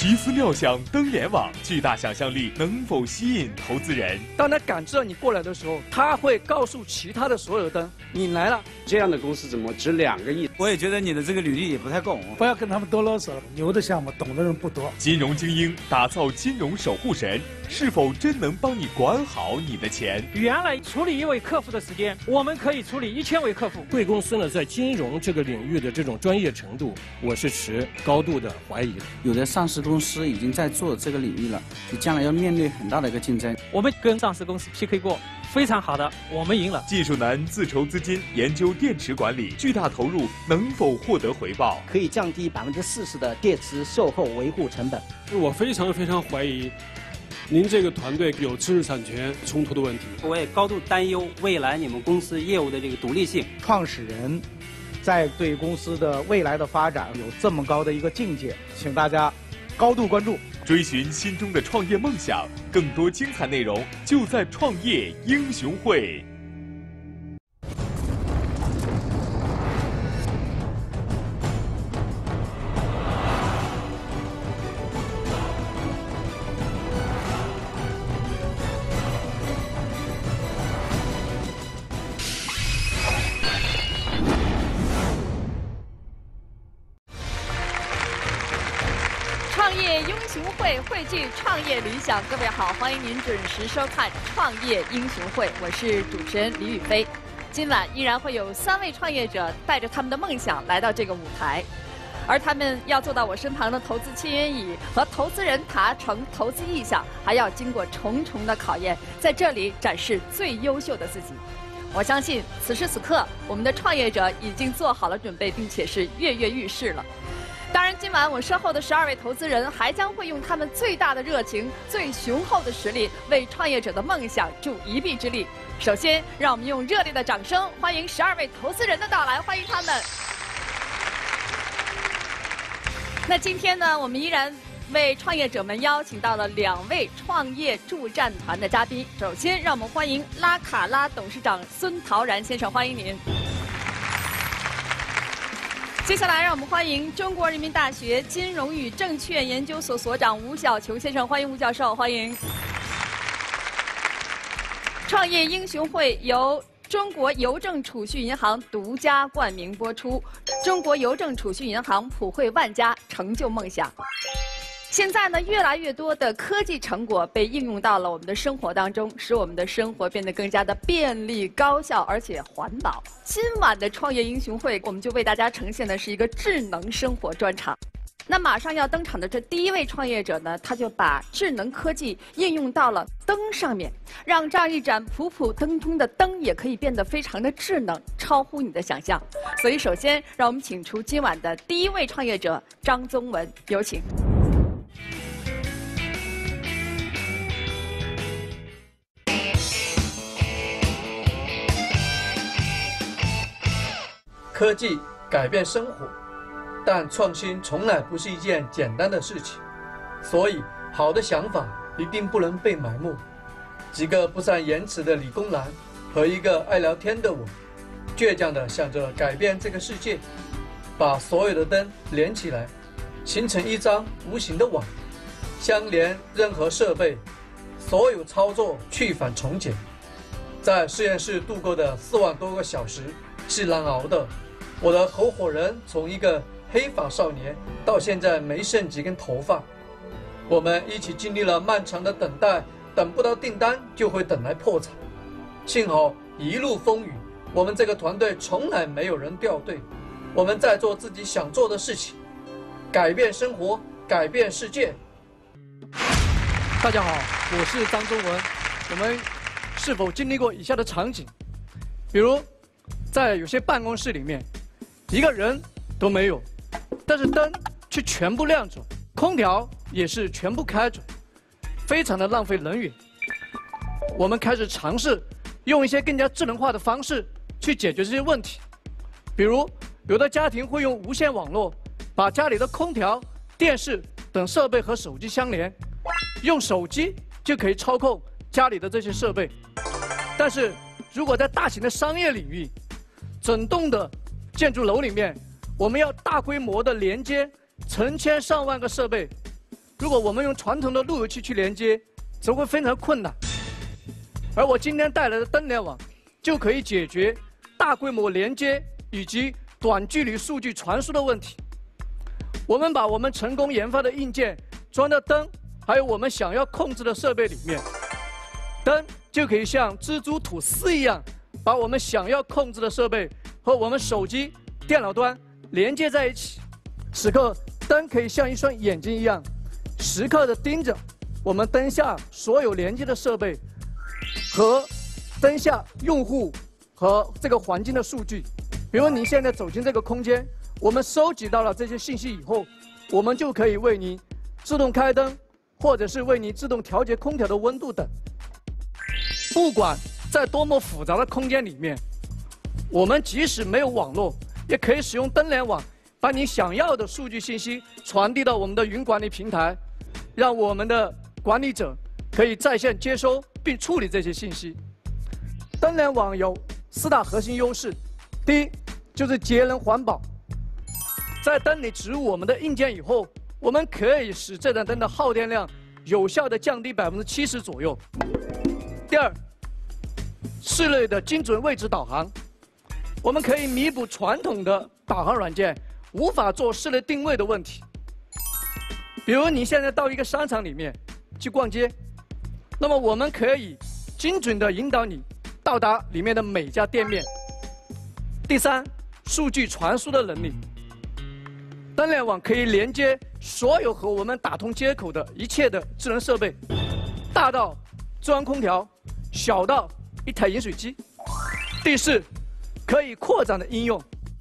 奇思妙想登联网，巨大想象力能否吸引投资人？ 当他感知到你过来的时候，他会告诉其他的所有的灯，你来了。 这样的公司怎么值2个亿？ 我也觉得你的这个履历也不太够。 不要跟他们多啰嗦了，牛的项目懂的人不多。 金融精英打造金融守护神，是否真能帮你管好你的钱？ 原来处理1位客户的时间，我们可以处理1000位客户。 贵公司呢，在金融这个领域的这种专业程度，我是持高度的怀疑的。 有的上市公司已经在做这个领域了，你将来要面对很大的一个竞争。 我们跟上市公司 PK 过，非常好的，我们赢了。 技术男自筹资金研究电池管理，巨大投入能否获得回报？ 可以降低40%的电池售后维护成本。 我非常怀疑，您这个团队有知识产权冲突的问题。 我也高度担忧未来你们公司业务的这个独立性。 创始人在对公司的未来的发展有这么高的一个境界，请大家高度关注， 追寻心中的创业梦想。更多精彩内容就在创业英雄会。 创业英雄会汇聚创业理想，各位好，欢迎您准时收看《创业英雄会》，我是主持人李宇飞。今晚依然会有3位创业者带着他们的梦想来到这个舞台，而他们要坐到我身旁的投资签约椅和投资人达成投资意向，还要经过重重的考验，在这里展示最优秀的自己。我相信此时此刻，我们的创业者已经做好了准备，并且是跃跃欲试了。当然，今晚我身后的12位投资人还将会用他们最大的热情、最雄厚的实力，为创业者的梦想助一臂之力。首先，让我们用热烈的掌声欢迎12位投资人的到来，欢迎他们。那今天呢，我们依然为创业者们邀请到了2位创业助战团的嘉宾。首先，让我们欢迎拉卡拉董事长孙陶然先生，欢迎您。接下来，让我们欢迎中国人民大学金融与证券研究所所长吴晓琼先生，欢迎吴教授，欢迎。创业英雄会由中国邮政储蓄银行独家冠名播出，中国邮政储蓄银行普惠万家，成就梦想。现在呢，越来越多的科技成果被应用到了我们的生活当中，使我们的生活变得更加的便利、高效，而且环保。今晚的创业英雄会，我们就为大家呈现的是一个智能生活专场。那马上要登场的这第1位创业者呢，他就把智能科技应用到了灯上面，让这样一盏普普通通的灯也可以变得非常的智能，超乎你的想象。所以，首先让我们请出今晚的第1位创业者张宗文，有请。 科技改变生活，但创新从来不是一件简单的事情，所以好的想法一定不能被埋没。几个不善言辞的理工男和一个爱聊天的我，倔强地想着改变这个世界，把所有的灯连起来，形成一张无形的网，相连任何设备，所有操作去返重简。在实验室度过的4万多个小时是难熬的。我的合伙人从一个黑发少年到现在没剩几根头发，我们一起经历了漫长的等待，等不到订单就会等来破产。幸好一路风雨，我们这个团队从来没有人掉队，我们在做自己想做的事情，改变生活，改变世界。 大家好，我是张宗文。我们是否经历过以下的场景？比如，在有些办公室里面，一个人都没有，但是灯却全部亮着，空调也是全部开着，非常的浪费能源。我们开始尝试用一些更加智能化的方式去解决这些问题。比如，有的家庭会用无线网络，把家里的空调、电视等设备和手机相连，用手机就可以操控家里的这些设备。但是如果在大型的商业领域，整栋的建筑楼里面，我们要大规模的连接成千上万个设备， 如果我们用传统的路由器去连接，则会非常困难。而我今天带来的灯联网，就可以解决大规模连接以及短距离数据传输的问题。我们把我们成功研发的硬件装到灯，还有我们想要控制的设备里面，灯就可以像蜘蛛吐丝一样，把我们想要控制的设备和我们手机、电脑端连接在一起。此刻，灯可以像一双眼睛一样，时刻地盯着我们灯下所有连接的设备和灯下用户和这个环境的数据。比如你现在走进这个空间，我们收集到了这些信息以后，我们就可以为你自动开灯，或者是为你自动调节空调的温度等。不管在多么复杂的空间里面，我们即使没有网络，也可以使用灯联网，把你想要的数据信息传递到我们的云管理平台，让我们的管理者可以在线接收并处理这些信息。灯联网有4大核心优势，第一就是节能环保。在灯里植入我们的硬件以后，我们可以使这盏灯的耗电量有效地降低70%左右。第二，室内的精准位置导航，我们可以弥补传统的导航软件无法做室内定位的问题。比如你现在到一个商场里面去逛街，那么我们可以精准地引导你到达里面的每家店面。第三，数据传输的能力，灯联网可以连接所有和我们打通接口的一切的智能设备，大到中央空调，小到一台饮水机。第四，可以扩展的应用。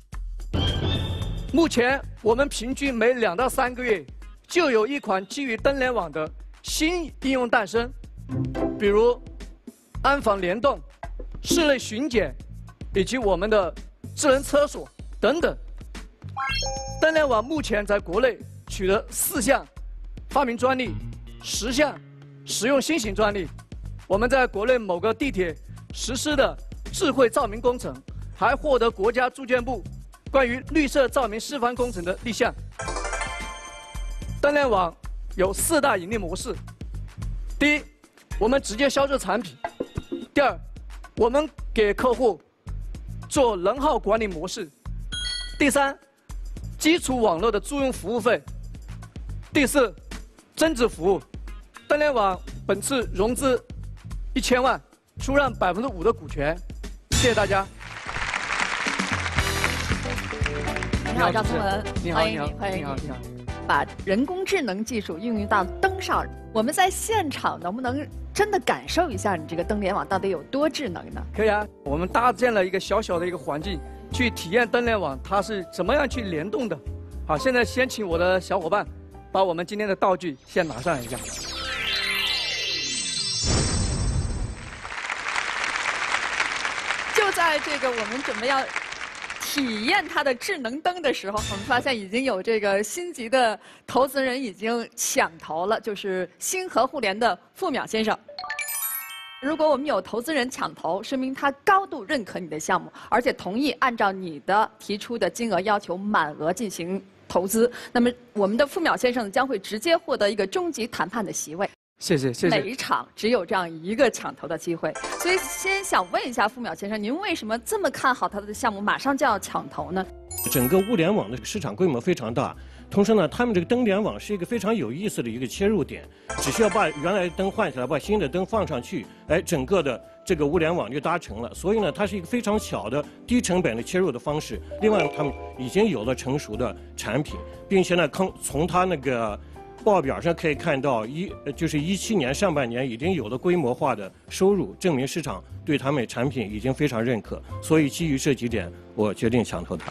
目前我们平均每2到3个月就有一款基于灯联网的新应用诞生，比如安防联动、室内巡检，以及我们的智能厕所等等。灯联网目前在国内取得4项发明专利，10项实用新型专利。我们在国内某个地铁实施的智慧照明工程，还获得国家住建部关于绿色照明示范工程的立项。灯联网有4大盈利模式：第一，我们直接销售产品；第二，我们给客户做能耗管理模式；第三，基础网络的租用服务费；第四，增值服务。灯联网本次融资1000万，出让5%的股权。谢谢大家。 你好，赵宗文， 你好，你好， 欢迎你， 你好，你好。 把人工智能技术应用到灯上，我们在现场能不能真的感受一下你这个灯联网到底有多智能呢？ 可以啊，我们搭建了一个小小的一个环境，去体验灯联网它是怎么样去联动的。好，现在先请我的小伙伴把我们今天的道具先拿上一下。 就在这个我们准备要体验它的智能灯的时候，我们发现已经有这个星级的投资人已经抢投了，就是星河互联的付淼先生。如果我们有投资人抢投，说明他高度认可你的项目，而且同意按照你的提出的金额要求满额进行投资。那么我们的付淼先生将会直接获得一个终极谈判的席位。 谢谢，谢谢。 每一场只有这样一个抢投的机会，所以先想问一下付淼先生，您为什么这么看好他的项目，马上就要抢投呢？ 整个物联网的市场规模非常大，同时呢，他们这个灯联网是一个非常有意思的一个切入点，只需要把原来的灯换下来，把新的灯放上去，哎，整个的这个物联网就搭成了。所以呢，它是一个非常巧的低成本的切入的方式。另外，他们已经有了成熟的产品，并且呢，从它那个报表上可以看到，就是17年上半年已经有了规模化的收入，证明市场对他们产品已经非常认可。所以基于这几点，我决定抢投它。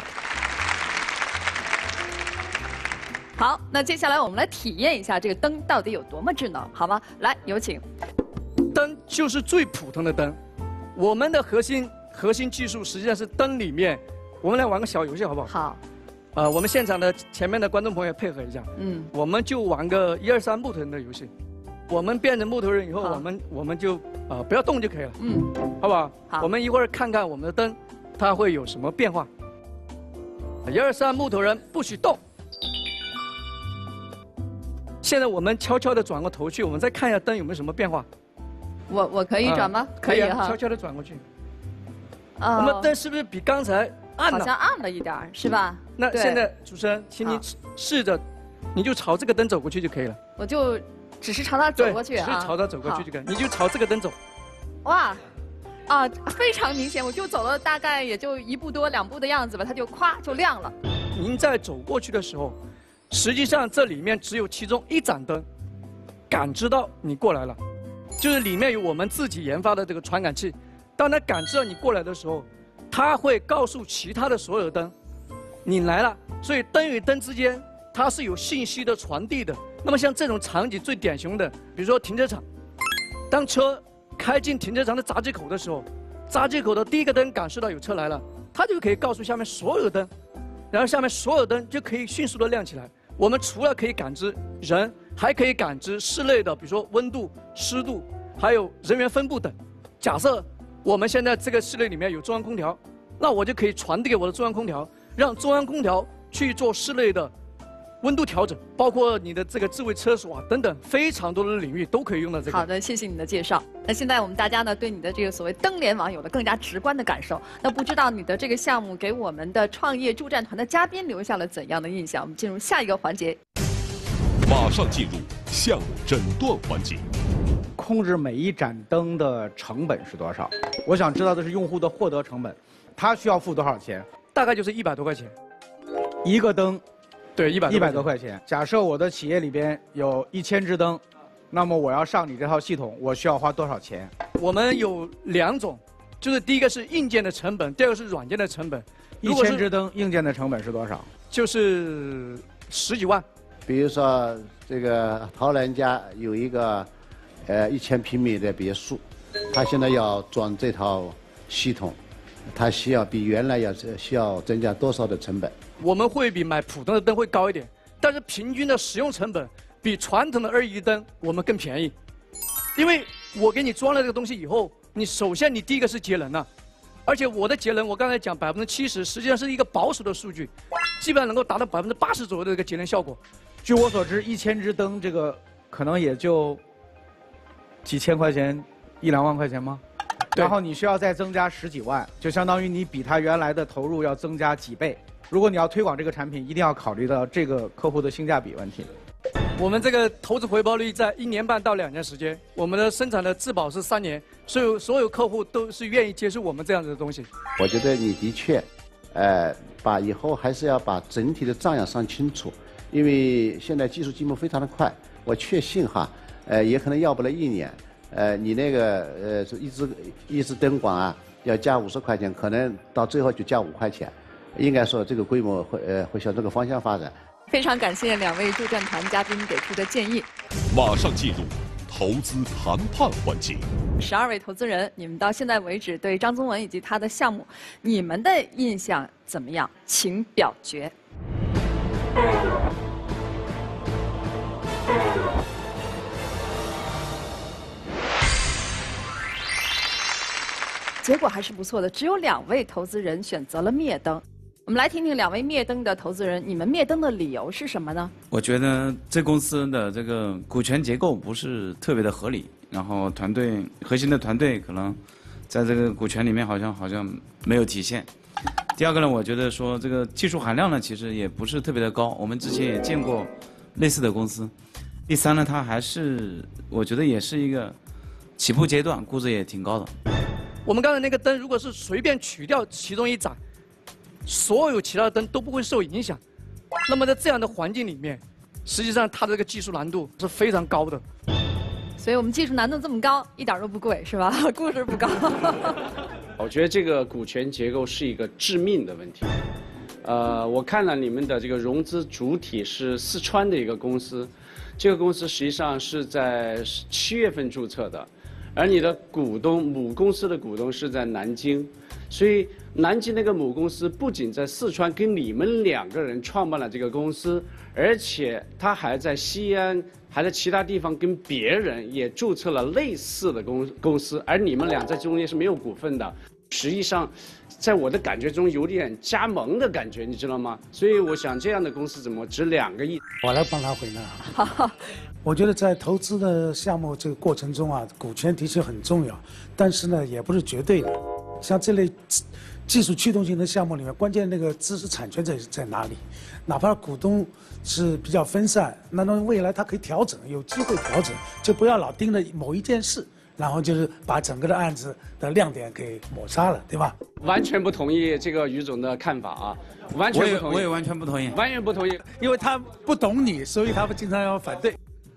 好，那接下来我们来体验一下这个灯到底有多么智能，好吗？来，有请。 灯就是最普通的灯，我们的核心技术实际上是灯里面，我们来玩个小游戏好不好？ 好。 我们现场的前面的观众朋友配合一下，我们就玩个1、2、3木头人的游戏。我们变成木头人以后，我们就不要动就可以了，好不好？好。我们一会儿看看我们的灯，它会有什么变化。1、2、3木头人不许动。 现在我们悄悄地转过头去，我们再看一下灯有没有什么变化。 我可以转吗？ 可以哈， 悄悄地转过去。我们灯是不是比刚才暗了？ 好像暗了一点，是吧？ 那现在主持人，请你试着，你就朝这个灯走过去就可以了。 我就只是朝它走过去啊， 只是朝它走过去就可以，你就朝这个灯走。 哇，非常明显，我就走了大概也就1步多2步的样子吧，它就咵就亮了。 您在走过去的时候，实际上这里面只有其中1盏灯感知到你过来了，就是里面有我们自己研发的这个传感器。当它感知到你过来的时候，它会告诉其他的所有灯，你来了。所以灯与灯之间它是有信息的传递的。那么像这种场景最典型的，比如说停车场，当车开进停车场的闸机口的时候，闸机口的第一个灯感受到有车来了，它就可以告诉下面所有灯，然后下面所有灯就可以迅速的亮起来。我们除了可以感知人，还可以感知室内的，比如说温度、湿度，还有人员分布等。假设我们现在这个室内里面有中央空调，那我就可以传递给我的中央空调，让中央空调去做室内的温度调整，包括你的这个智慧车锁等等，非常多的领域都可以用到这个。 好的，谢谢你的介绍。那现在我们大家呢，对你的这个所谓灯联网有了更加直观的感受。那不知道你的这个项目给我们的创业助战团的嘉宾留下了怎样的印象？我们进入下一个环节， 马上进入项目诊断环节。 控制每一盏灯的成本是多少？我想知道的是用户的获得成本，他需要付多少钱？ 大概就是100多块钱， 一个灯。 对，100多块钱。假设我的企业里边有1000只灯，那么我要上你这套系统，我需要花多少钱？ 我们有2种，就是第一个是硬件的成本，第二个是软件的成本。 1000只灯硬件的成本是多少？ 就是10几万。 比如说这个陶然家有一个1000平米的别墅，他现在要装这套系统，他需要比原来需要增加多少的成本？ 我们会比买普通的灯会高一点，但是平均的使用成本比传统的LED灯我们更便宜，因为我给你装了这个东西以后，你首先你第一个是节能了，而且我的节能我刚才讲70%，实际上是一个保守的数据，基本上能够达到80%左右的这个节能效果。 据我所知，1000只灯这个可能也就几千块钱，1、2万块钱吗？然后你需要再增加10几万，就相当于你比他原来的投入要增加几倍。如果你要推广这个产品，一定要考虑到这个客户的性价比问题。 我们这个投资回报率在1年半到2年时间，我们的生产的质保是3年，所有客户都是愿意接受我们这样子的东西。 我觉得你的确，把以后还是要把整体的账要算清楚，因为现在技术进步非常的快，我确信哈，也可能要不了1年，你那个一支灯管啊要加50块钱，可能到最后就加5块钱。应该说，这个规模会向这个方向发展。 非常感谢2位助战团嘉宾给出的建议。 马上进入投资谈判环节。 12位投资人，你们到现在为止对张宗文以及他的项目，你们的印象怎么样？请表决。结果还是不错的，只有2位投资人选择了灭灯。我们来听听2位灭灯的投资人，你们灭灯的理由是什么呢？ 我觉得这公司的这个股权结构不是特别的合理，然后核心的团队可能在这个股权里面好像没有体现。第二个呢，我觉得说这个技术含量呢其实也不是特别的高，我们之前也见过类似的公司。第三呢，它还是我觉得也是一个起步阶段，估值也挺高的。 我们刚才那个灯，如果是随便取掉其中1盏，所有其他的灯都不会受影响。那么在这样的环境里面，实际上它的这个技术难度是非常高的。 所以我们技术难度这么高，一点都不贵，是吧？估值不高。 我觉得这个股权结构是一个致命的问题。我看了你们的这个融资主体是四川的一个公司，这个公司实际上是在7月份注册的。而你的母公司的股东是在南京，所以南京那个母公司不仅在四川跟你们2个人创办了这个公司，而且他还在西安，还在其他地方跟别人也注册了类似的公司，而你们俩在中间是没有股份的。 实际上，在我的感觉中有点加盟的感觉，你知道吗？所以我想，这样的公司怎么值2个亿？ 我来帮他回答。好，我觉得在投资的项目这个过程中啊，股权的确很重要，但是呢，也不是绝对的。像这类技术驱动型的项目里面，关键那个知识产权在哪里？哪怕股东是比较分散，那未来它可以调整，有机会调整，就不要老盯着某一件事。然后就是把整个的案子的亮点给抹杀了，对吧？ 完全不同意这个于总的看法啊，完全不同意。 我也完全不同意， 完全不同意， 因为他不懂你，所以他们经常要反对。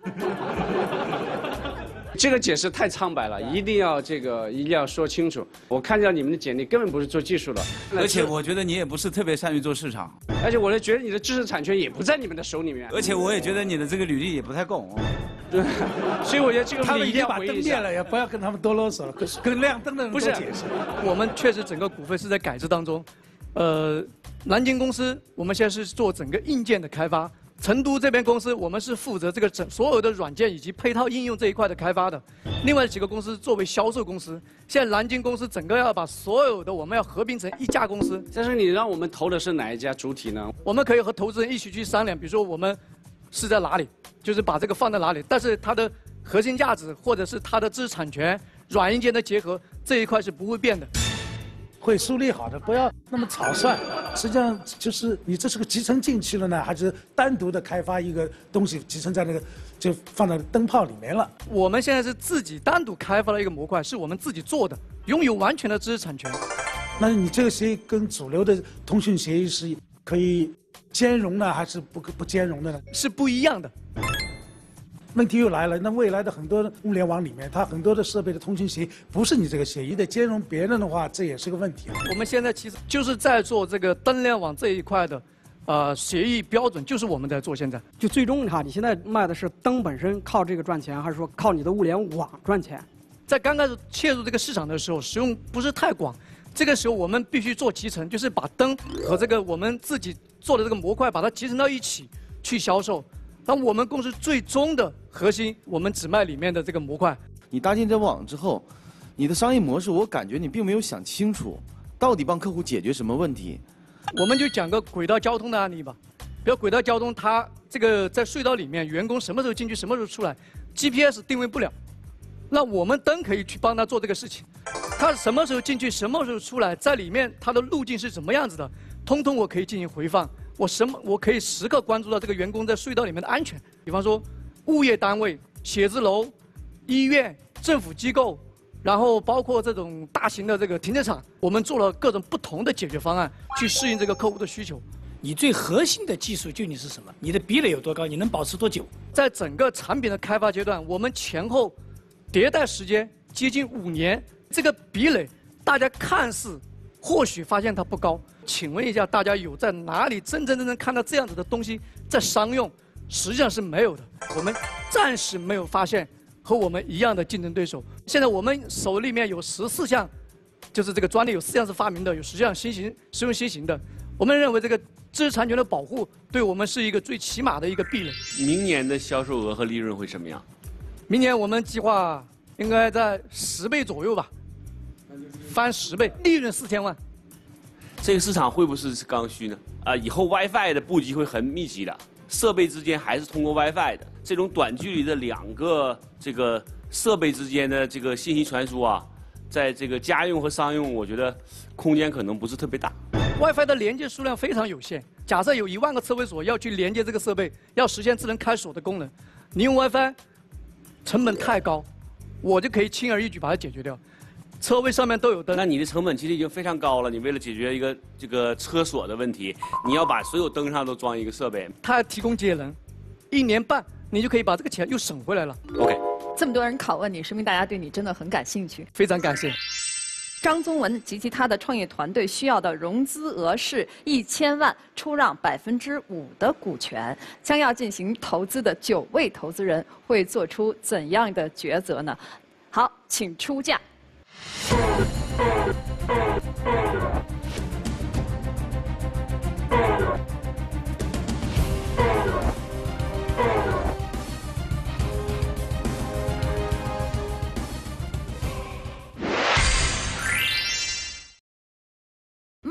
这个解释太苍白了，一定要说清楚。我看到你们的简历根本不是做技术的， 而且我觉得你也不是特别善于做市场， 而且我觉得你的知识产权也不在你们的手里面， 而且我也觉得你的这个履历也不太够。 对，所以我觉得这个他们一定要把灯灭了，也不要跟他们多啰嗦了，跟亮灯的人多解释。 我们确实整个股份是在改制当中，南京公司我们现在是做整个硬件的开发。成都这边公司，我们是负责这个所有的软件以及配套应用这一块的开发的。另外几个公司作为销售公司，现在南京公司整个要把所有的我们要合并成一家公司。 但是你让我们投的是哪一家主体呢？ 我们可以和投资人一起去商量，比如说我们是在哪里，就是把这个放在哪里，但是它的核心价值或者是它的知识产权、软硬件的结合这一块是不会变的。 会梳理好的，不要那么草率。实际上就是你这是个集成进去了呢，还是单独的开发一个东西集成在那个就放在灯泡里面了？ 我们现在是自己单独开发了一个模块，是我们自己做的，拥有完全的知识产权。 那你这个协议跟主流的通讯协议是可以兼容呢，还是不兼容的呢？ 是不一样的。 问题又来了，那未来的很多物联网里面，它很多的设备的通讯协议不是你这个协议的兼容别人的话，这也是个问题。 我们现在其实就是在做这个灯联网这一块的，协议标准就是我们在做。现在就最终你现在卖的是灯本身靠这个赚钱，还是说靠你的物联网赚钱？ 在刚开始切入这个市场的时候，使用不是太广，这个时候我们必须做集成，就是把灯和这个我们自己做的这个模块把它集成到一起去销售。那我们公司最终的核心，我们只卖里面的这个模块。 你搭建这网之后，你的商业模式，我感觉你并没有想清楚，到底帮客户解决什么问题。 我们就讲个轨道交通的案例吧。比如轨道交通，它这个在隧道里面，员工什么时候进去，什么时候出来 ，GPS 定位不了，那我们灯可以去帮他做这个事情。他什么时候进去，什么时候出来，在里面它的路径是怎么样子的，通通我可以进行回放。我可以时刻关注到这个员工在隧道里面的安全。比方说，物业单位、写字楼、医院、政府机构，然后包括这种大型的这个停车场，我们做了各种不同的解决方案，去适应这个客户的需求。 你最核心的技术究竟是什么？你的壁垒有多高？你能保持多久？ 在整个产品的开发阶段，我们前后迭代时间接近5年，这个壁垒大家看似或许发现它不高。请问一下，大家有在哪里真正看到这样子的东西在商用？实际上是没有的。我们暂时没有发现和我们一样的竞争对手。现在我们手里面有14项，就是这个专利有4项是发明的，有10项实用新型的。我们认为这个知识产权的保护对我们是一个最起码的一个壁垒。 明年的销售额和利润会什么样？ 明年我们计划应该在10倍左右吧，翻10倍，利润4000万。 这个市场会不会是刚需呢？以后 WiFi 的布局会很密集的，设备之间还是通过 WiFi 的。这种短距离的2个这个设备之间的这个信息传输啊，在这个家用和商用，我觉得空间可能不是特别大。 WiFi 的连接数量非常有限。假设有1万个车位所要去连接这个设备，要实现智能开锁的功能，你用 WiFi 成本太高，我就可以轻而易举把它解决掉。车位上面都有灯， 那你的成本其实已经非常高了。你为了解决一个这个车锁的问题，你要把所有灯上都装一个设备。 它提供节能，1年半你就可以把这个钱又省回来了。 OK， 这么多人拷问你，说明大家对你真的很感兴趣。 非常感谢。 张宗文及其他的创业团队需要的融资额是1000万，出让5%的股权。将要进行投资的9位投资人会做出怎样的抉择呢？好，请出价。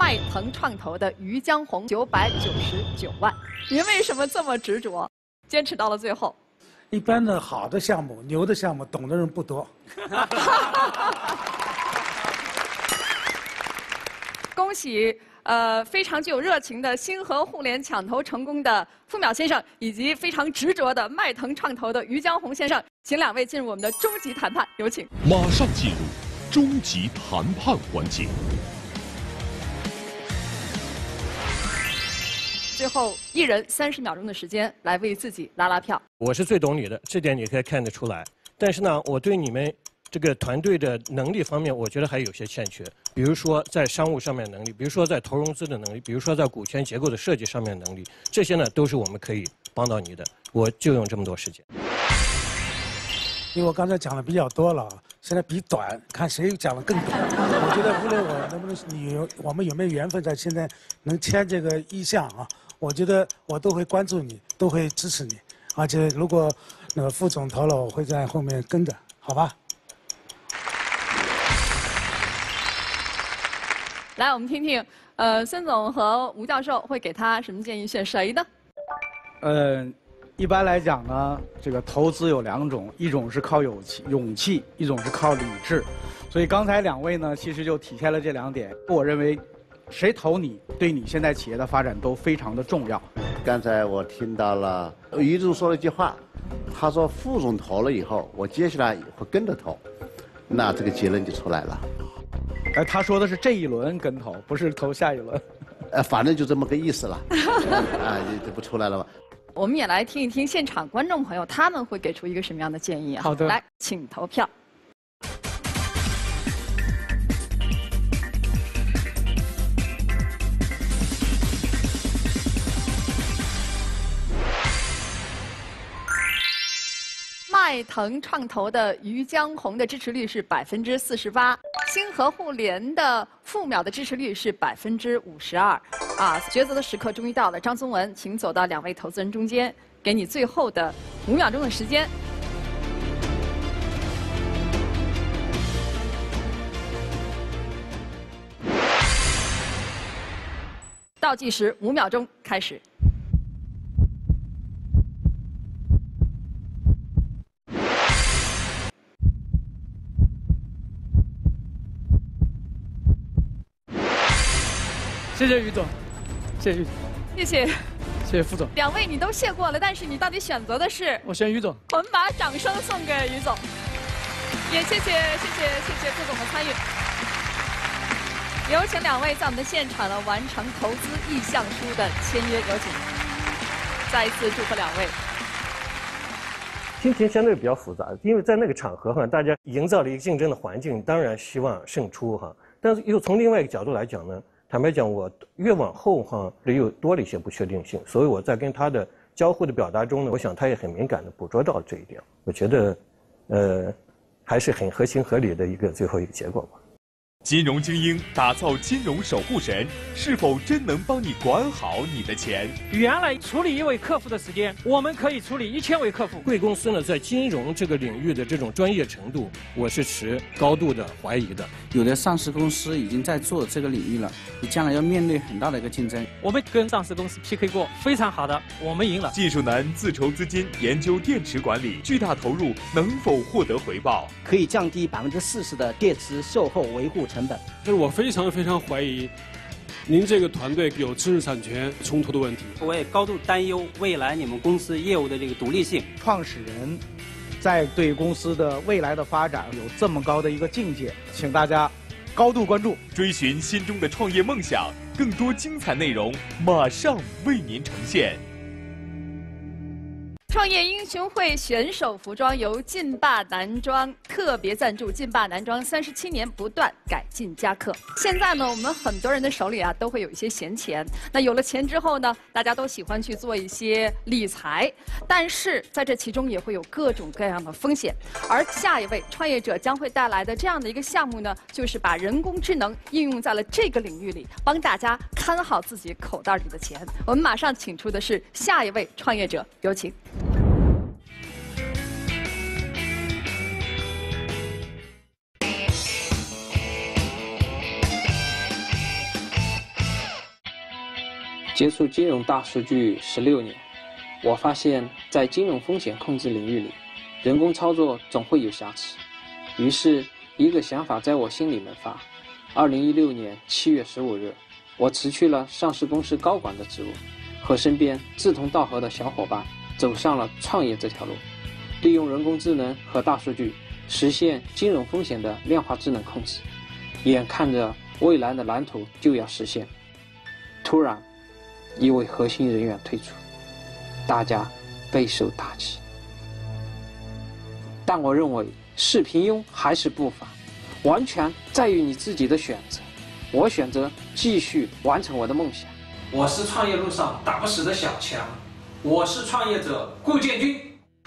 迈腾创投的于江红999万。您为什么这么执着，坚持到了最后？ 一般的好的项目、牛的项目，懂的人不多。 恭喜非常具有热情的星河互联抢投成功的付淼先生，以及非常执着的迈腾创投的于江红先生，请两位进入我们的终极谈判，有请。 马上进入终极谈判环节。 最后一人30秒钟的时间来为自己拉拉票。 我是最懂你的，这点你可以看得出来。但是呢，我对你们这个团队的能力方面，我觉得还有些欠缺。比如说在商务上面能力，比如说在投融资的能力，比如说在股权结构的设计上面能力，这些呢都是我们可以帮到你的。我就用这么多时间。 因为我刚才讲的比较多了，现在比短，看谁讲的更短。我觉得无论我能不能我们有没有缘分在现在能签这个意向啊，我觉得我都会关注你，都会支持你。而且如果那个副总投了，我会在后面跟着，好吧？ 来，我们听听，孙总和吴教授会给他什么建议？选谁呢？ 一般来讲呢，这个投资有2种，一种是靠勇气，一种是靠理智。所以刚才2位呢，其实就体现了这2点。我认为，谁投你，对你现在企业的发展都非常的重要。 刚才我听到了于总说了一句话，他说副总投了以后，我接下来会跟着投，那这个结论就出来了。 他说的是这一轮跟投，不是投下一轮。 反正就这么个意思了。啊，这不出来了吗？ 我们也来听一听现场观众朋友他们会给出一个什么样的建议啊？ 好的， 来，请投票。迈腾创投的于江红的支持率是48%，星河互联的付淼的支持率是52%。啊，抉择的时刻终于到了，张宗文，请走到2位投资人中间，给你最后的5秒钟的时间。倒计时5秒钟，开始。 谢谢于总，谢谢于总， 谢谢， 谢谢副总。 2位你都谢过了，但是你到底选择的是？ 我选于总。 我们把掌声送给于总，也谢谢副总的参与。有请2位在我们的现场呢完成投资意向书的签约，有请。再一次祝福2位。 今天相对比较复杂，因为在那个场合大家营造了一个竞争的环境，当然希望胜出但是又从另外一个角度来讲呢。坦白讲，我越往后又多了一些不确定性，所以我在跟他的交互的表达中呢，我想他也很敏感地捕捉到了这一点。我觉得，还是很合情合理的最后一个结果吧。 金融精英打造金融守护神，是否真能帮你管好你的钱？ 原来处理1位客户的时间，我们可以处理1000位客户。 贵公司呢，在金融这个领域的这种专业程度，我是持高度的怀疑的。 有的上市公司已经在做这个领域了，你将来要面对很大的一个竞争。 我们跟上市公司 PK 过，非常好的，我们赢了。 技术难自筹资金研究电池管理，巨大投入能否获得回报？ 可以降低40%的电池售后维护成本。 就是我非常怀疑，您这个团队有知识产权冲突的问题。 我也高度担忧未来你们公司业务的这个独立性。 创始人在对公司的未来的发展有这么高的一个境界，请大家高度关注， 追寻心中的创业梦想。更多精彩内容马上为您呈现。 创业英雄会选手服装由劲霸男装特别赞助，劲霸男装37年不断改进加课。现在呢，我们很多人的手里都会有一些闲钱。那有了钱之后呢，大家都喜欢去做一些理财，但是在这其中也会有各种各样的风险。而下一位创业者将会带来的这样的一个项目呢，就是把人工智能应用在了这个领域里，帮大家看好自己口袋里的钱。我们马上请出的是下一位创业者，有请。 接触金融大数据16年，我发现，在金融风险控制领域里，人工操作总会有瑕疵。于是，一个想法在我心里萌发。2016年7月15日，我辞去了上市公司高管的职务，和身边志同道合的小伙伴走上了创业这条路，利用人工智能和大数据实现金融风险的量化智能控制。眼看着未来的蓝图就要实现，突然，一位核心人员退出，大家备受打击。但我认为是平庸还是不凡，完全在于你自己的选择。我选择继续完成我的梦想。 我是创业路上打不死的小强，我是创业者顾建军。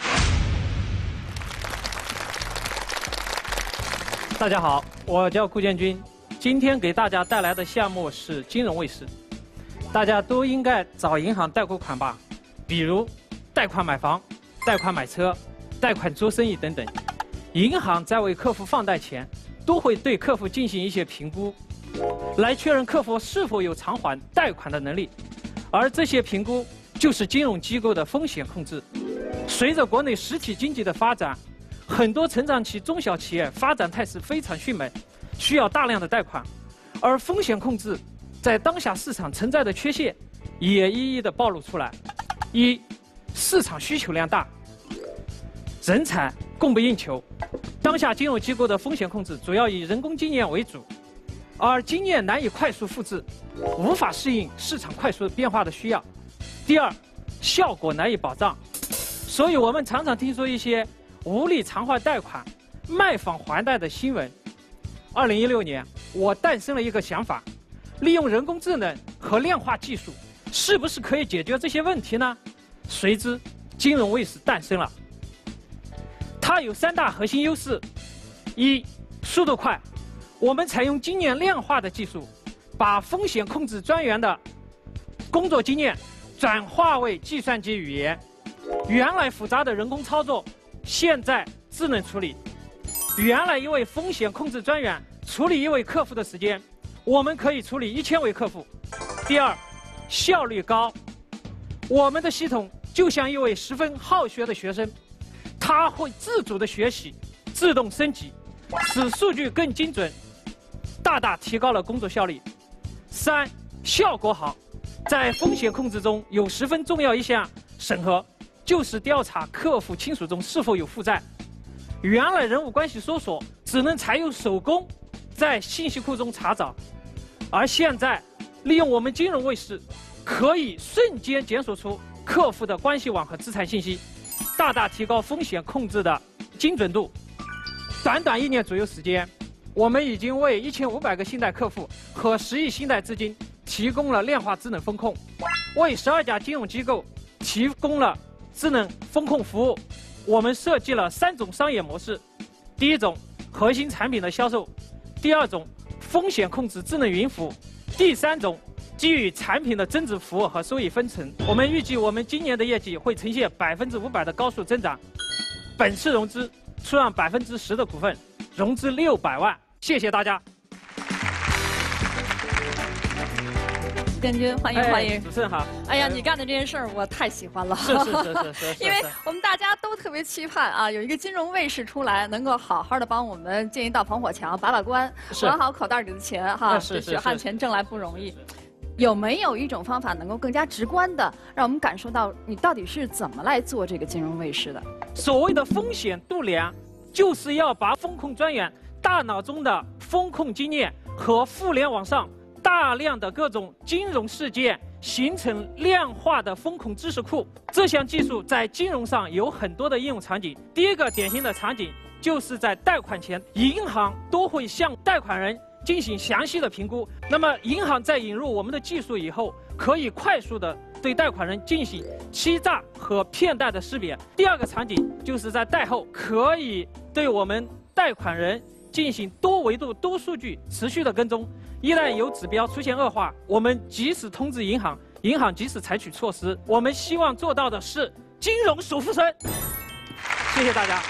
大家好，我叫顾建军，今天给大家带来的项目是金融卫士。大家都应该找银行贷过款吧，比如贷款买房、贷款买车、贷款做生意等等。银行在为客户放贷前，都会对客户进行一些评估，来确认客户是否有偿还贷款的能力。而这些评估就是金融机构的风险控制。随着国内实体经济的发展，很多成长期中小企业发展态势非常迅猛，需要大量的贷款，而风险控制在当下市场存在的缺陷也一一的暴露出来。一、市场需求量大，人才供不应求。当下金融机构的风险控制主要以人工经验为主，而经验难以快速复制，无法适应市场快速变化的需要。第二，效果难以保障，所以我们常常听说一些无力偿还贷款、卖房还贷的新闻。2016年，我诞生了一个想法，利用人工智能和量化技术，是不是可以解决这些问题呢？随之，金融卫士诞生了。它有3大核心优势：一、速度快，我们采用经验量化的技术，把风险控制专员的工作经验转化为计算机语言，原来复杂的人工操作，现在智能处理。原来一位风险控制专员处理一位客户的时间，我们可以处理1000位客户。第二，效率高，我们的系统就像一位十分好学的学生，他会自主的学习，自动升级，使数据更精准，大大提高了工作效率。三、效果好，在风险控制中有十分重要一项审核，就是调查客户亲属中是否有负债。原来人物关系搜索只能采用手工在信息库中查找，而现在利用我们金融卫士，可以瞬间检索出客户的关系网和资产信息，大大提高风险控制的精准度。短短1年左右时间，我们已经为1500个信贷客户和10亿信贷资金提供了量化智能风控，为12家金融机构提供了智能风控服务。我们设计了3种商业模式：第一种，核心产品的销售；第二种，风险控制智能云服务；第三种，基于产品的增值服务和收益分成。我们预计我们今年的业绩会呈现500%的高速增长。本次融资出让10%的股份，融资600万。谢谢大家。 建军，欢迎欢迎！ 主持人好。 哎呀，你干的这件事儿我太喜欢了。 是。 因为我们大家都特别期盼啊，有一个金融卫士出来，能够好好的帮我们建一道防火墙，把关，管好口袋里的钱哈。这血汗钱挣来不容易。有没有一种方法能够更加直观的让我们感受到你到底是怎么来做这个金融卫士的？ 所谓的风险度量，就是要把风控专员大脑中的风控经验和互联网上大量的各种金融事件形成量化的风控知识库。这项技术在金融上有很多的应用场景。第一个典型的场景就是在贷款前，银行都会向贷款人进行详细的评估。那么银行在引入我们的技术以后，可以快速的对贷款人进行欺诈和骗贷的识别。第二个场景就是在贷后，可以对我们贷款人进行多维度、多数据持续的跟踪。一旦有指标出现恶化，我们及时通知银行，银行及时采取措施。我们希望做到的是金融守护神。谢谢大家。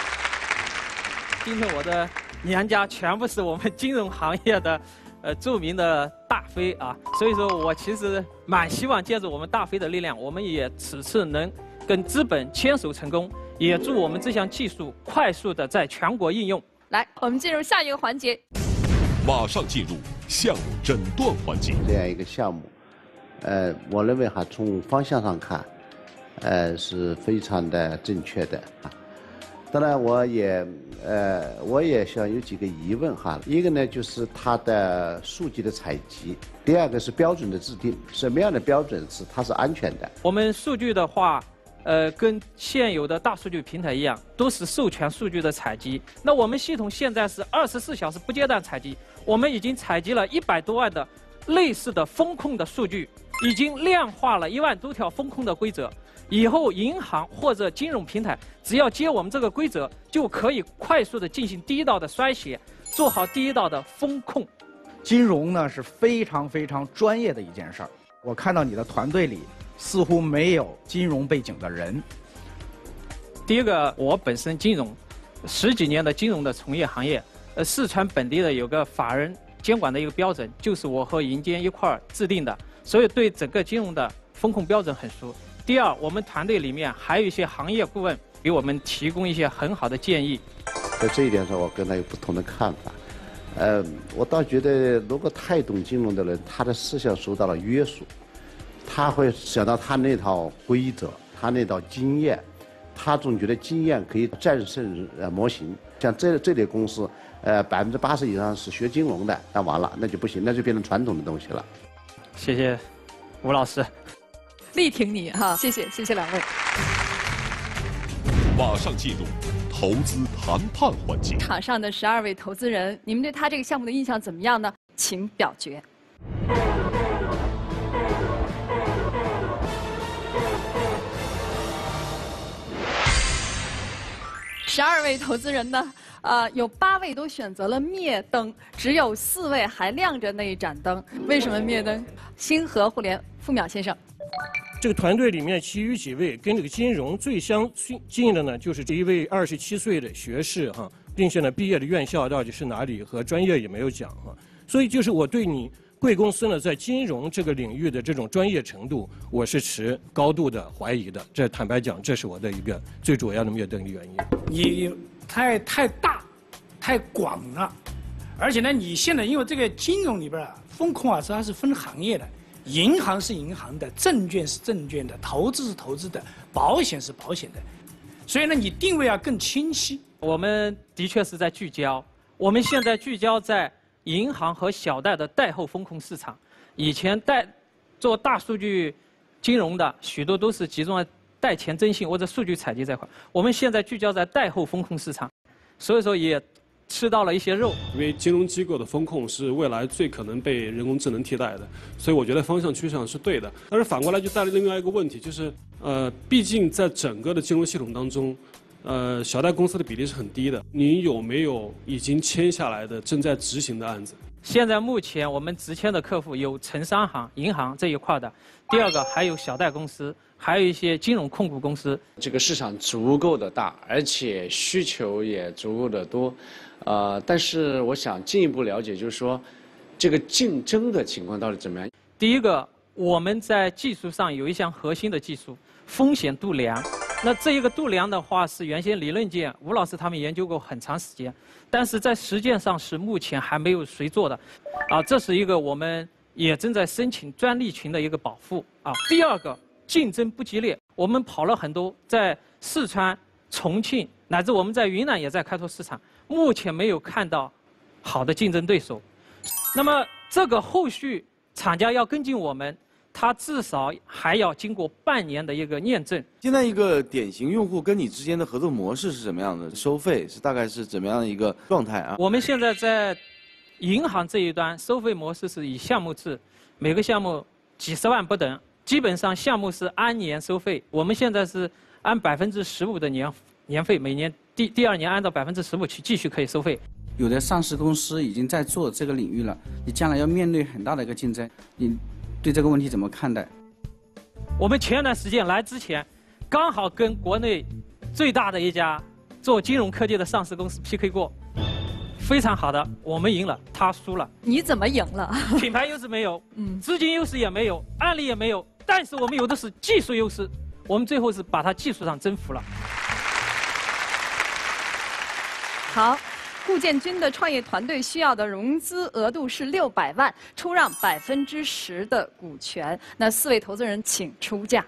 今天我的娘家全部是我们金融行业的著名的大飞啊，所以说我其实蛮希望借助我们大飞的力量，我们也此次能跟资本牵手成功，也祝我们这项技术快速的在全国应用。 来，我们进入下一个环节， 马上进入项目诊断环节。 这样一个项目，我认为哈，从方向上看，是非常的正确的啊。当然，我也想有几个疑问哈。一个呢，就是它的数据的采集；第二个是标准的制定，什么样的标准是它是安全的？ 我们数据的话，跟现有的大数据平台一样，都是授权数据的采集。那我们系统现在是24小时不间断采集，我们已经采集了100多万的类似的风控的数据，已经量化了1万多条风控的规则。以后银行或者金融平台只要接我们这个规则，就可以快速的进行第一道的筛选，做好第一道的风控。 金融呢是非常非常专业的一件事儿。我看到你的团队里似乎没有金融背景的人。 第一个，我本身金融10几年的金融的从业行业，四川本地的有个法人监管的一个标准，就是我和银监一块儿制定的，所以对整个金融的风控标准很熟。第二，我们团队里面还有一些行业顾问，给我们提供一些很好的建议。 在这一点上，我跟他有不同的看法。我倒觉得，如果太懂金融的人，他的思想受到了约束，他会想到他那套规则，他那套经验，他总觉得经验可以战胜模型。像这类公司，80%以上是学金融的，那完了，那就不行，那就变成传统的东西了。 谢谢吴老师。 力挺你哈，谢谢两位。 马上进入投资谈判环节。 场上的12位投资人，你们对他这个项目的印象怎么样呢？请表决。12位投资人呢，有8位都选择了灭灯，只有4位还亮着那一盏灯。为什么灭灯？星河互联付淼先生。 这个团队里面，其余几位跟这个金融最相近的呢，就是这一位27岁的学士哈，并且呢，毕业的院校到底是哪里和专业也没有讲哈。所以就是我对你贵公司呢，在金融这个领域的这种专业程度，我是持高度的怀疑的。这坦白讲，这是我的一个最主要的灭灯的原因。 你太大，太广了，而且呢，你现在因为这个金融里边啊，风控啊，它是分行业的。银行是银行的，证券是证券的，投资是投资的，保险是保险的，所以呢，你定位要更清晰。 我们的确是在聚焦，我们现在聚焦在银行和小贷的贷后风控市场。以前做大数据金融的许多都是集中在贷前征信或者数据采集这块，我们现在聚焦在贷后风控市场，所以说也吃到了一些肉。 因为金融机构的风控是未来最可能被人工智能替代的，所以我觉得方向趋向是对的。但是反过来就带来另外一个问题，就是毕竟在整个的金融系统当中，小贷公司的比例是很低的。你有没有已经签下来的正在执行的案子？ 现在目前我们直签的客户有城商行、银行这一块的，第二个还有小贷公司，还有一些金融控股公司。 这个市场足够的大，而且需求也足够的多。但是我想进一步了解，就是说，这个竞争的情况到底怎么样？ 第一个，我们在技术上有一项核心的技术，风险度量。那这一个度量的话，是原先理论界吴老师他们研究过很长时间，但是在实践上是目前还没有谁做的。这是一个我们也正在申请专利群的一个保护。第二个，竞争不激烈，我们跑了很多，在四川、重庆乃至我们在云南也在开拓市场。目前没有看到好的竞争对手，那么这个后续厂家要跟进我们，它至少还要经过半年的一个验证。 现在一个典型用户跟你之间的合作模式是什么样的？收费是大概是怎么样的一个状态啊？ 我们现在在银行这一端收费模式是以项目制，每个项目几十万不等，基本上项目是按年收费。我们现在是按15%的年费，每年第二年按照15%去继续可以收费。 有的上市公司已经在做这个领域了，你将来要面对很大的一个竞争，你对这个问题怎么看待？ 我们前段时间来之前，刚好跟国内最大的一家做金融科技的上市公司 PK 过， 非常好的，我们赢了，他输了。 你怎么赢了？ 品牌优势没有，资金优势也没有，案例也没有，但是我们有的是技术优势，我们最后是把它技术上征服了。 好。顾建军的创业团队需要的融资额度是600万，出让10%的股权。那4位投资人请出价。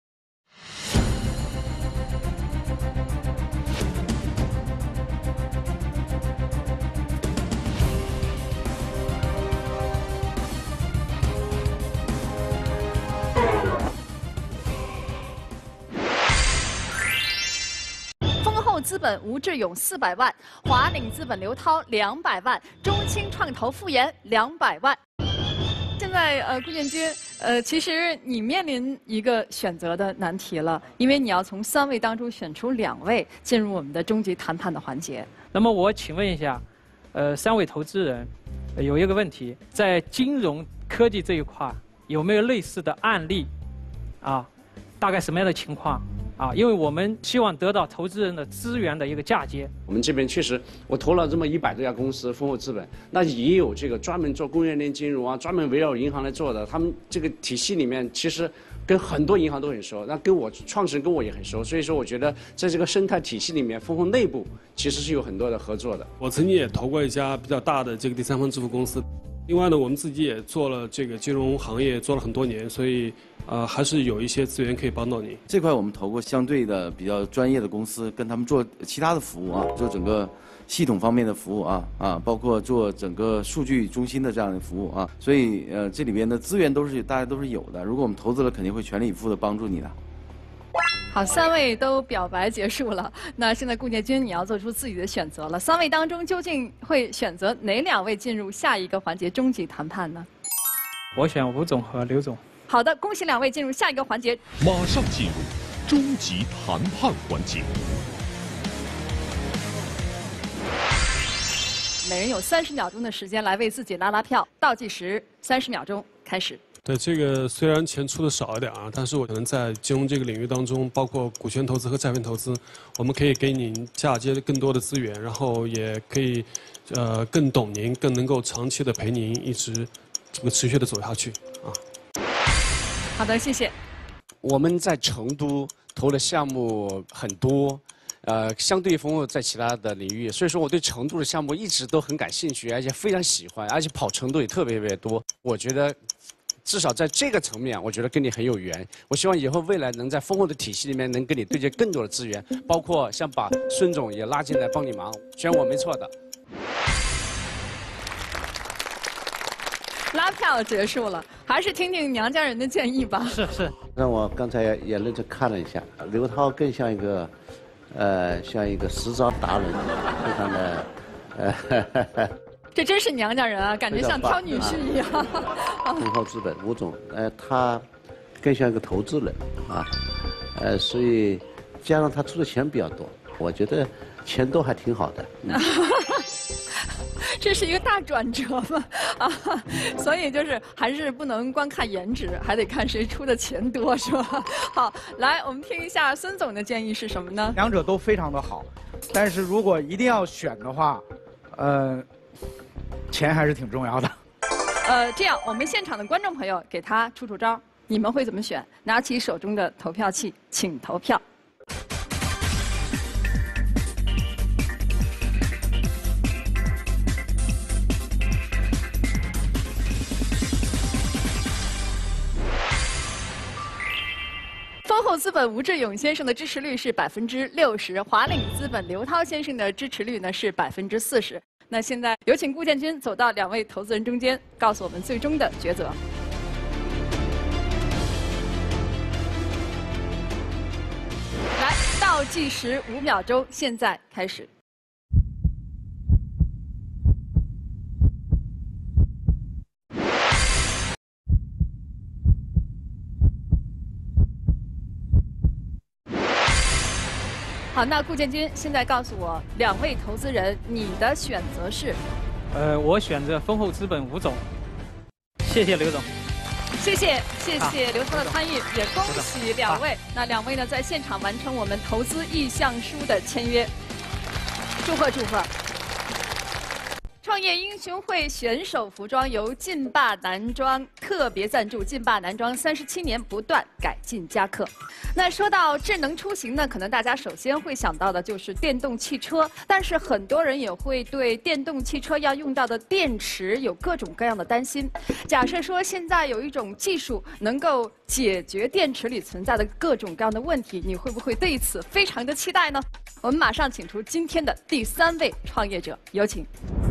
资本吴志勇400万，华岭资本刘涛200万，中青创投傅岩200万。现在顾建军，其实你面临一个选择的难题了，因为你要从3位当中选出2位进入我们的终极谈判的环节。 那么我请问一下，3位投资人，有一个问题，在金融科技这一块有没有类似的案例？啊，大概什么样的情况？啊，因为我们希望得到投资人的资源的一个嫁接。 我们这边确实，我投了这么100多家公司，丰厚资本，那也有这个专门做供应链金融啊，专门围绕银行来做的。他们这个体系里面，其实跟很多银行都很熟，那跟我创始人跟我也很熟，所以说我觉得在这个生态体系里面，丰厚内部其实是有很多的合作的。 我曾经也投过一家比较大的这个第三方支付公司，另外呢，我们自己也做了这个金融行业，做了很多年，所以。还是有一些资源可以帮到你。 这块我们投过相对的比较专业的公司，跟他们做其他的服务啊，做整个系统方面的服务啊，包括做整个数据中心的这样的服务啊，所以这里边的资源大家都是有的。如果我们投资了，肯定会全力以赴的帮助你的。 好，3位都表白结束了，那现在顾建军你要做出自己的选择了。3位当中究竟会选择哪2位进入下一个环节终极谈判呢？ 我选吴总和刘总。 好的，恭喜2位进入下一个环节。 马上进入终极谈判环节。 每人有30秒钟的时间来为自己拉拉票，倒计时30秒钟开始。 对，这个虽然钱出的少一点啊，但是我可能在金融这个领域当中，包括股权投资和债券投资，我们可以给您嫁接更多的资源，然后也可以更懂您，更能够长期的陪您一直这个持续的走下去啊。 好的，谢谢。 我们在成都投的项目很多，相对丰厚在其他的领域，所以说我对成都的项目一直都很感兴趣，而且非常喜欢，而且跑成都也特别多。我觉得，至少在这个层面，我觉得跟你很有缘。我希望以后未来能在丰厚的体系里面能跟你对接更多的资源，包括像把孙总也拉进来帮你忙，选我没错的。 拉票结束了，还是听听娘家人的建议吧。 是。 让我刚才也认真看了一下，刘涛更像一个，像一个实招达人，非常的， 这真是娘家人啊，感觉像挑女婿一样。 丰厚资本吴总，他更像一个投资人啊，所以加上他出的钱比较多，我觉得钱都还挺好的。 这是一个大转折嘛啊，所以就是还是不能光看颜值，还得看谁出的钱多，是吧？好，来我们听一下孙总的建议是什么呢？ 两者都非常的好，但是如果一定要选的话，钱还是挺重要的。 这样我们现场的观众朋友给他出招，你们会怎么选？拿起手中的投票器，请投票。丰厚资本吴志勇先生的支持率是60%，华岭资本刘涛先生的支持率呢是40%。那现在有请顾建军走到2位投资人中间，告诉我们最终的抉择。来，倒计时5秒钟，现在开始。好，那顾建军现在告诉我，2位投资人，你的选择是？ 我选择丰厚资本吴总。谢谢刘总。 谢谢刘涛的参与，也恭喜2位。那2位呢，在现场完成我们投资意向书的签约，祝贺祝贺。 创业英雄会选手服装由劲霸男装特别赞助，劲霸男装37年不断改进加课。那说到智能出行呢，可能大家首先会想到的就是电动汽车，但是很多人也会对电动汽车要用到的电池有各种各样的担心。假设说现在有一种技术能够解决电池里存在的各种各样的问题，你会不会对此非常的期待呢？我们马上请出今天的第3位创业者，有请。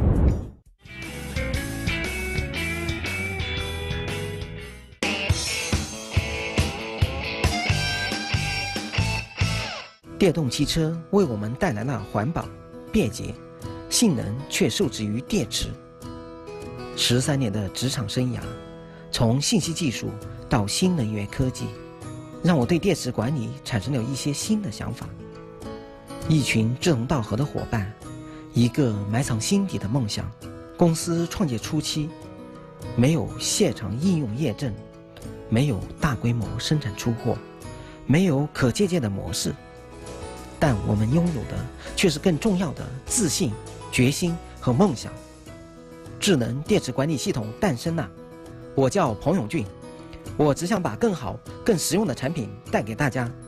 电动汽车为我们带来了环保、便捷，性能却受制于电池。13年的职场生涯，从信息技术到新能源科技，让我对电池管理产生了一些新的想法。一群志同道合的伙伴，一个埋藏心底的梦想。公司创建初期，没有现场应用验证，没有大规模生产出货，没有可借鉴的模式。但我们拥有的却是更重要的自信、决心和梦想。智能电池管理系统诞生了。我叫彭永俊，我只想把更好、更实用的产品带给大家。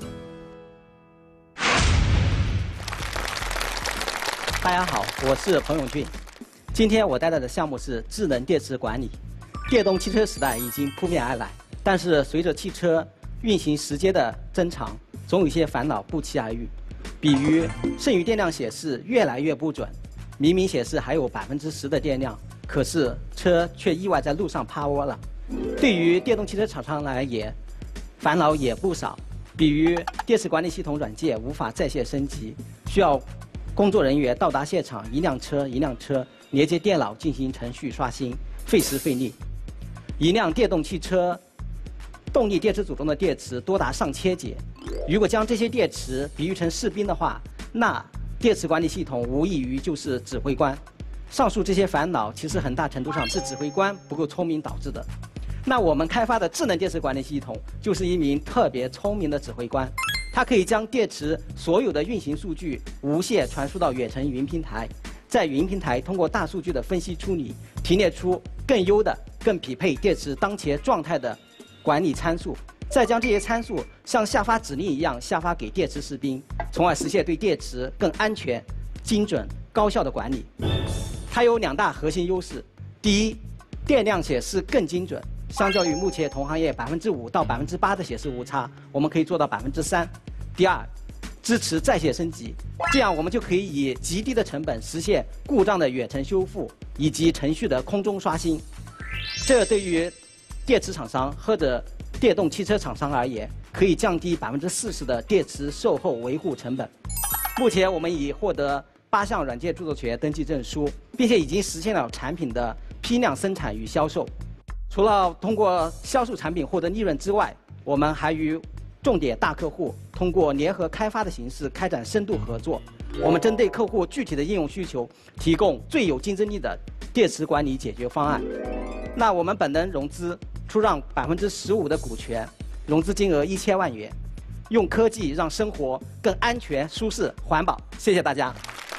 大家好，我是彭永俊。今天我带来的项目是智能电池管理。电动汽车时代已经扑面而来，但是随着汽车运行时间的增长，总有一些烦恼不期而遇，比如剩余电量显示越来越不准，明明显示还有10%的电量，可是车却意外在路上趴窝了。对于电动汽车厂商而言，烦恼也不少，比如电池管理系统软件无法在线升级，需要工作人员到达现场一辆车连接电脑进行程序刷新，费时费力。一辆电动汽车动力电池组中的电池多达上千节，如果将这些电池比喻成士兵的话，那电池管理系统无异于就是指挥官。上述这些烦恼其实很大程度上是指挥官不够聪明导致的。那我们开发的智能电池管理系统就是一名特别聪明的指挥官，它可以将电池所有的运行数据无线传输到远程云平台，在云平台通过大数据的分析处理，提炼出更优的、更匹配电池当前状态的管理参数，再将这些参数像下发指令一样下发给电池士兵，从而实现对电池更安全、精准、高效的管理。它有2大核心优势：第一，电量显示更精准，相较于目前同行业5%到8%的显示误差，我们可以做到3%。第二，支持在线升级，这样我们就可以以极低的成本实现故障的远程修复以及程序的空中刷新。这对于电池厂商或者电动汽车厂商而言，可以降低40%的电池售后维护成本。目前我们已获得8项软件著作权登记证书，并且已经实现了产品的批量生产与销售。除了通过销售产品获得利润之外，我们还与重点大客户通过联合开发的形式开展深度合作。我们针对客户具体的应用需求，提供最有竞争力的电池管理解决方案。那我们本轮融资出让15%的股权，融资金额1000万元，用科技让生活更安全、舒适、环保。谢谢大家。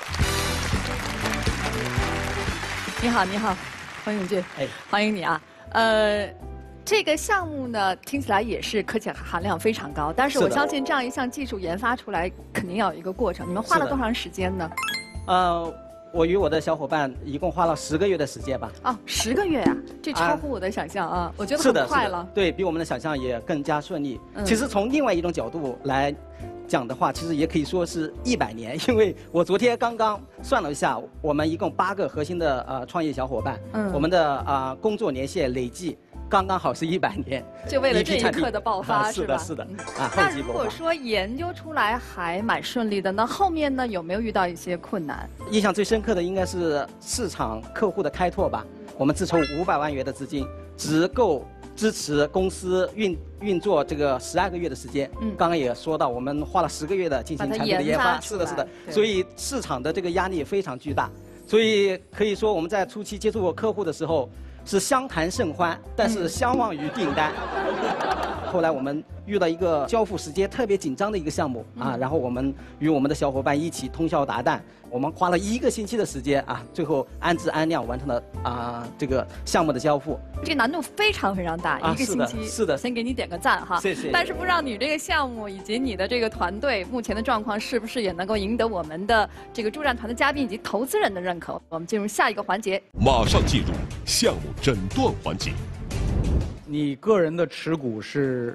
你好，你好，黄永俊，欢迎你啊。这个项目呢，听起来也是科技含量非常高，但是我相信这样一项技术研发出来，肯定要有一个过程。你们花了多长时间呢？ 我与我的小伙伴一共花了10个月的时间吧。 哦，10个月呀，这超乎我的想象啊！我觉得很快了。 对比我们的想象也更加顺利。其实从另外一种角度来讲的话，其实也可以说是100年，因为我昨天刚刚算了一下，我们一共8个核心的创业小伙伴，我们的工作年限累计刚刚好是100年， 就为了这一刻的爆发， 是吧？是的。 那如果说研究出来还蛮顺利的，那后面呢有没有遇到一些困难？ 印象最深刻的应该是市场客户的开拓吧。我们自筹500万元的资金，只够支持公司运作这个12个月的时间。刚刚也说到，我们花了10个月的进行产品的研发。是的，是的。所以市场的这个压力非常巨大。所以可以说我们在初期接触客户的时候， 是相谈甚欢，但是相忘于订单。后来我们遇到一个交付时间特别紧张的一个项目啊，然后我们与我们的小伙伴一起通宵达旦，我们花了1个星期的时间啊，最后安置安量完成了这个项目的交付。 这个难度非常非常大，1个星期。 是的， 先给你点个赞哈。 谢谢。 但是不知道你这个项目以及你的这个团队目前的状况是不是也能够赢得我们的这个助战团的嘉宾以及投资人的认可？我们进入下一个环节， 马上进入项目诊断环节。 你个人的持股是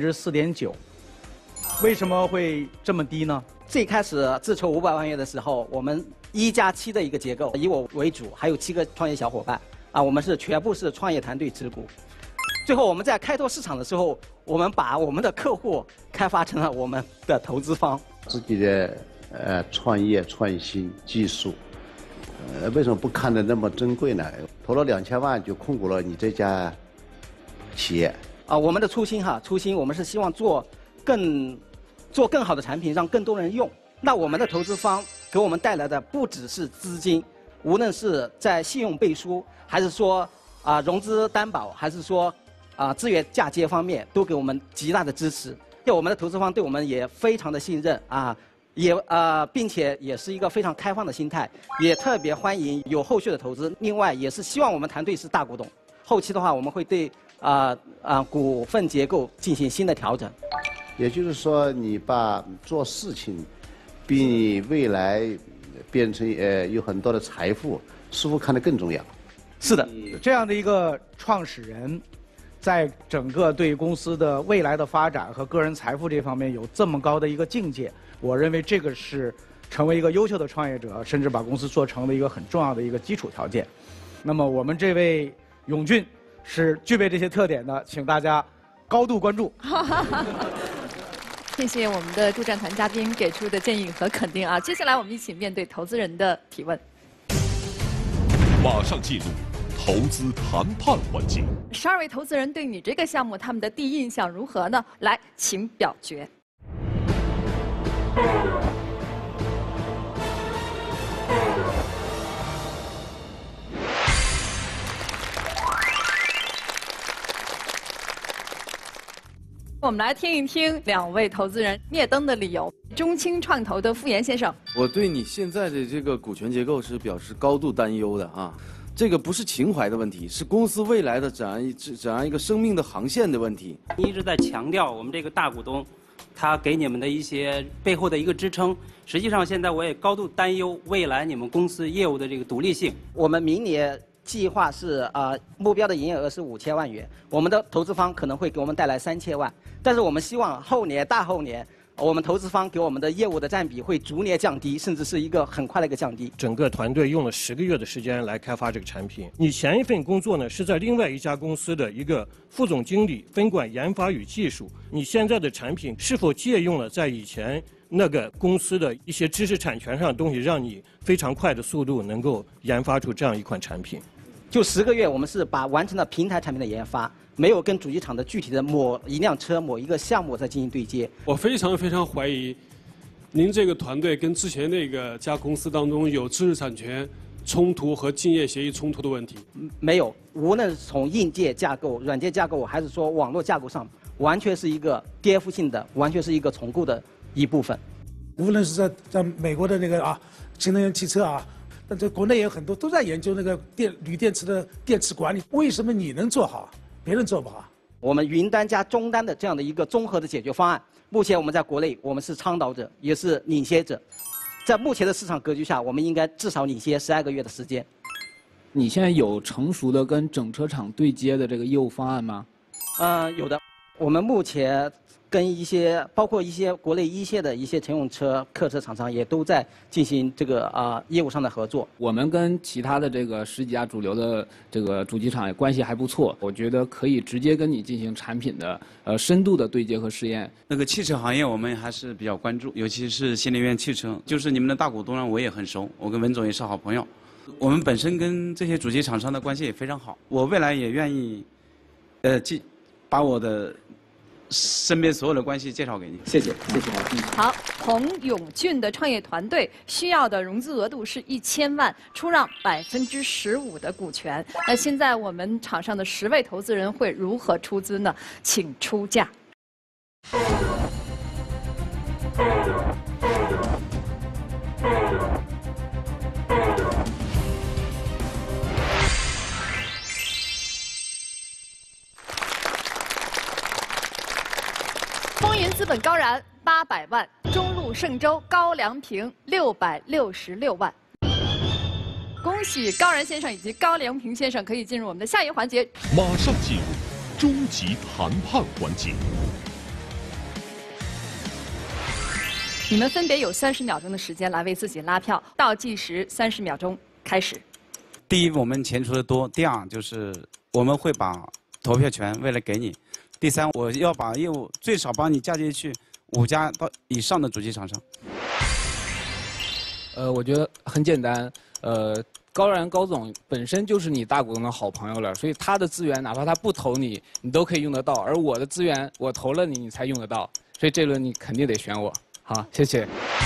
4.9%，为什么会这么低呢？ 最开始自筹500万元的时候，我们1+7的一个结构，以我为主，还有7个创业小伙伴啊，我们全部是创业团队持股。最后我们在开拓市场的时候，我们把我们的客户开发成了我们的投资方。 自己的创业创新技术，为什么不看得那么珍贵呢？投了2000万就控股了你这家企业啊，我们的初心我们是希望做更好的产品，让更多人用。那我们的投资方给我们带来的不只是资金，无论是在信用背书，还是说融资担保，还是说资源嫁接方面，都给我们极大的支持。我们的投资方对我们也非常的信任啊，并且也是一个非常开放的心态，也特别欢迎有后续的投资。另外，也是希望我们团队是大股东。后期的话，我们会对股份结构进行新的调整。 也就是说，你把做事情比你未来变成有很多的财富，似乎看得更重要。 是的，这样的一个创始人，在整个对公司的未来的发展和个人财富这方面有这么高的一个境界，我认为这个是成为一个优秀的创业者，甚至把公司做成的一个很重要的一个基础条件。那么我们这位永俊是具备这些特点的，请大家高度关注。 谢谢我们的助战团嘉宾给出的建议和肯定啊！接下来我们一起面对投资人的提问。 马上进入投资谈判环节。 12位投资人对你这个项目他们的第一印象如何呢？来，请表决。我们来听一听2位投资人灭灯的理由。中青创投的傅岩先生， 我对你现在的这个股权结构是表示高度担忧的啊。这个不是情怀的问题，是公司未来的怎样一个生命的航线的问题。 你一直在强调我们这个大股东，他给你们的一些背后的一个支撑。实际上，现在我也高度担忧未来你们公司业务的这个独立性。 我们明年计划是目标的营业额是5000万元，我们的投资方可能会给我们带来3000万，但是我们希望后年、大后年，我们投资方给我们的业务的占比会逐年降低，甚至是一个很快的一个降低。 整个团队用了10个月的时间来开发这个产品。你前一份工作呢是在另外一家公司的一个副总经理，分管研发与技术。你现在的产品是否借用了在以前那个公司的一些知识产权上的东西，让你非常快的速度能够研发出这样一款产品？ 就10个月，我们是完成了平台产品的研发，没有跟主机厂的具体的某一辆车、某一个项目在进行对接。 我非常怀疑，您这个团队跟之前那个家公司当中有知识产权冲突和竞业协议冲突的问题？ 没有，无论是从硬件架构、软件架构，还是说网络架构上，完全是一个颠覆性的，完全是一个重构的一部分。 无论是在美国的那个新能源汽车但在国内也有很多都在研究那个铝电池的电池管理。为什么你能做好，别人做不好？ 我们云端加终端的这样的一个综合的解决方案，目前我们在国内我们是倡导者，也是领先者。在目前的市场格局下，我们应该至少领先12个月的时间。 你现在有成熟的跟整车厂对接的这个业务方案吗？ 有的。我们目前跟包括一些国内一线的一些乘用车、客车厂商也都在进行这个业务上的合作。 我们跟其他的这个10几家主流的这个主机厂也关系还不错，我觉得可以直接跟你进行产品的深度的对接和试验。 那个汽车行业我们还是比较关注，尤其是新能源汽车，就是你们的大股东呢，我也很熟，我跟文总也是好朋友。我们本身跟这些主机厂商的关系也非常好，我未来也愿意，把我的身边所有的关系介绍给你。 谢谢，谢谢。 好，彭永俊的创业团队需要的融资额度是1000万，出让15%的股权。那现在我们场上的10位投资人会如何出资呢？请出价。风云资本高然800万，中路盛州高良平666万。恭喜高然先生以及高良平先生可以进入我们的下一个环节， 马上进入终极谈判环节。 你们分别有30秒钟的时间来为自己拉票，倒计时30秒钟开始。 第一，我们钱出的多；第二，就是我们会把投票权为了给你；第三，我要把业务最少帮你嫁接去5家到以上的主机厂商。 我觉得很简单，高然高总本身就是你大股东的好朋友了，所以他的资源哪怕他不投你，你都可以用得到；而我的资源，我投了你，你才用得到。所以这轮你肯定得选我。好，谢谢。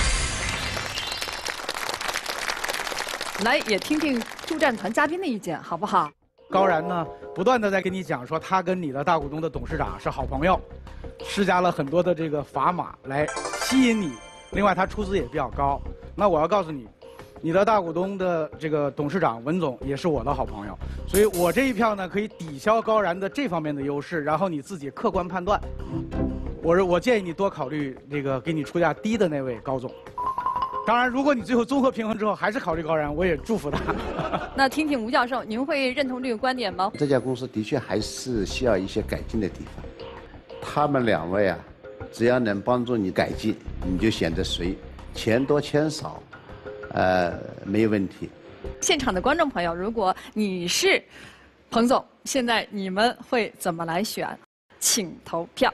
来，也听听助战团嘉宾的意见，好不好？ 高然呢，不断的在跟你讲说，他跟你的大股东的董事长是好朋友，施加了很多的这个砝码来吸引你。另外，他出资也比较高。那我要告诉你，你的大股东的这个董事长文总也是我的好朋友，所以我这一票呢可以抵消高然的这方面的优势，然后你自己客观判断。我建议你多考虑这个给你出价低的那位高总。当然，如果你最后综合平衡之后还是考虑高然，我也祝福他。 那听听吴教授，您会认同这个观点吗？ 这家公司的确还是需要一些改进的地方。他们2位啊，只要能帮助你改进，你就选择谁，钱多钱少，没有问题。 现场的观众朋友，如果你是彭总，现在你们会怎么来选？请投票。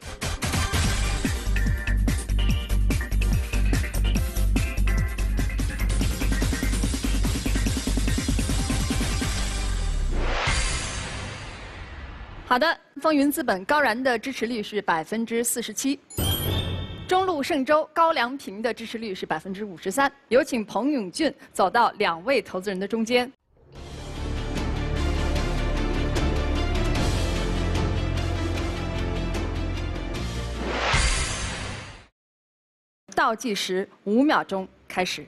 好的，风云资本高然的支持率是47%，中路盛州高良平的支持率是53%。有请彭永俊走到2位投资人的中间。倒计时5秒钟开始。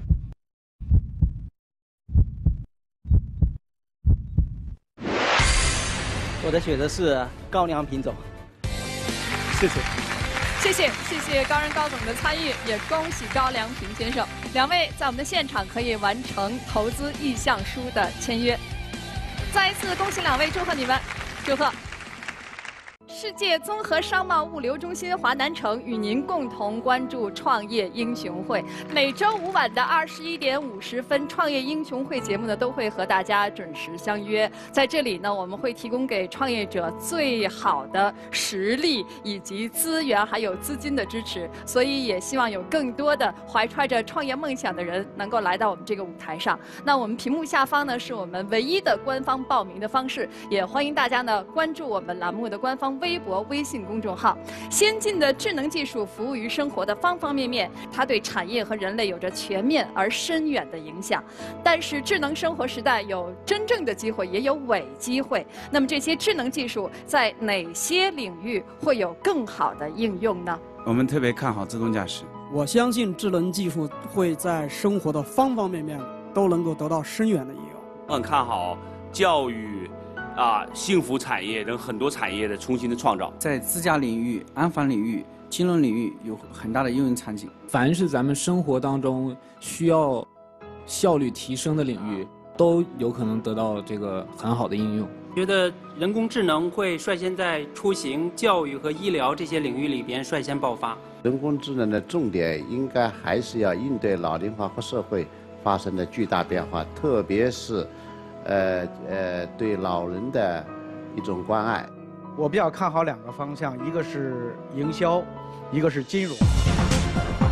我的选择是高良平总。 谢谢。 谢谢高然高总的参与，也恭喜高良平先生，2位在我们的现场可以完成投资意向书的签约。再一次恭喜2位，祝贺你们，祝贺！世界综合商贸物流中心华南城与您共同关注创业英雄会。每周5晚的21点50分，创业英雄会节目呢都会和大家准时相约。在这里呢，我们会提供给创业者最好的实力以及资源还有资金的支持，所以也希望有更多的怀揣着创业梦想的人能够来到我们这个舞台上。那我们屏幕下方呢是我们唯一的官方报名的方式，也欢迎大家呢关注我们栏目的官方微博、微信公众号。先进的智能技术服务于生活的方方面面，它对产业和人类有着全面而深远的影响。但是智能生活时代有真正的机会，也有伪机会。那么这些智能技术在哪些领域会有更好的应用呢？ 我们特别看好自动驾驶。 我相信智能技术会在生活的方方面面都能够得到深远的应用。 我很看好教育、幸福产业等很多产业的重新的创造。 在自驾领域、安防领域、金融领域有很大的应用场景。 凡是咱们生活当中需要效率提升的领域，都有可能得到这个很好的应用。 觉得人工智能会率先在出行、教育和医疗这些领域里边率先爆发。 人工智能的重点应该还是要应对老龄化和社会发生的巨大变化，特别是对老人的一种关爱。 我比较看好2个方向，一个是营销，一个是金融。